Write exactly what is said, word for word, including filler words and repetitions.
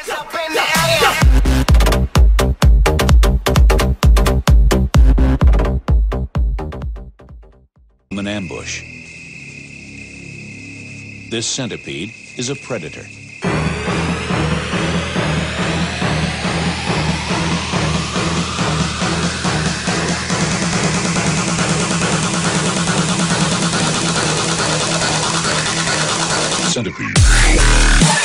hands up in the air. An ambush. This centipede is a predator. Centipede.